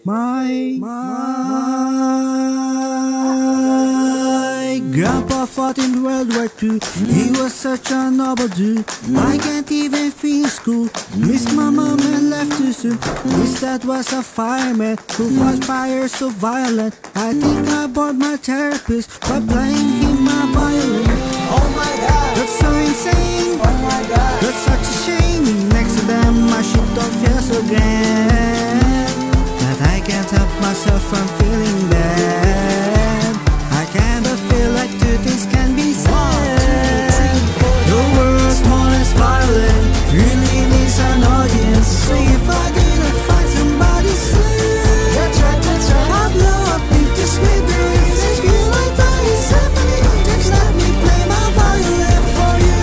My grandpa fought in World War II. He was such a noble dude. I can't even finish school. Miss my mom and left too soon. His dad was a fireman who fought fire so violent. I think I bored my therapist by playing him my violin. Oh my god, That's so insane. oh my god, That's such a shame. Next to them my shit don't feel so grand. But I can't help myself from feeling bad. I kinda feel like two things can be said. The world's smallest violin really needs an audience. So if I didn't find somebody soon, that's right, I'd blow up into smithereens. Let's feel like Tiny Symphony. Just let me play my violin for you.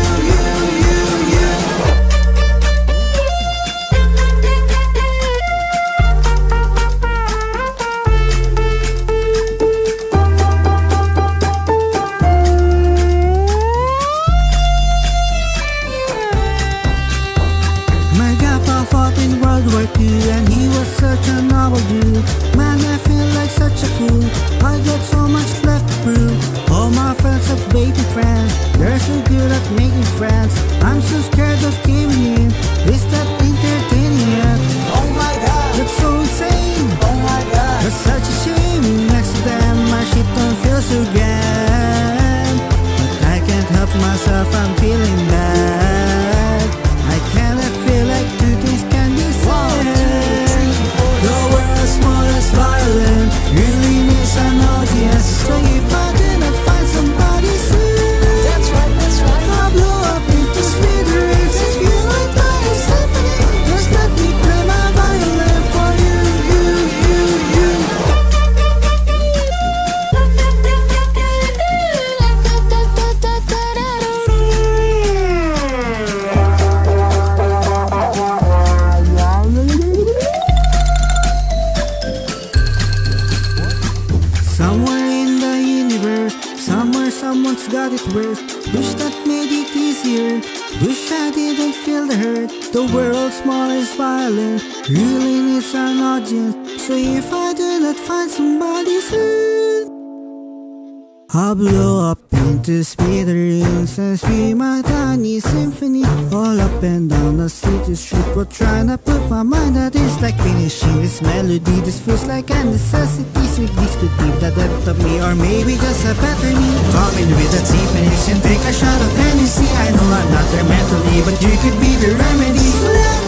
My grandpa fought in World War II and he was such a noble dude. Man, I feel like such a fool. I got so much left to prove. All my friends have vaping friends. They're so good at making friends. I'm so scared of giving in. Is that entertaining yet? oh my god, That's so insane. oh my god, That's such a shame. Next to them my shit don't feel so grand. But I can't help myself, I'm feeling bad. I kinda feel like two things can be said. The world's smallest violin really needs an audience. So if I didn't find somebody soon, that's right, I'll blow up into smithereens. Just feel like Tiny Symphony. Just let me play my violin for you. Somewhere in the universe, somewhere someone's got it worse. Wish that made it easier. Wish I didn't feel the hurt. The world's smallest violin really needs an audience. So if I do not find somebody soon, I'll blow up into smithereens and scream my Tiny Symphony all up and down the city street. While trying to put my mind at ease, like finishing this melody. This feels like a necessity. So this could be the depth of me, or maybe just a better me. Come in with that and take a shot of Hennessy. I know I'm not there mentally, but you could be the remedy. So let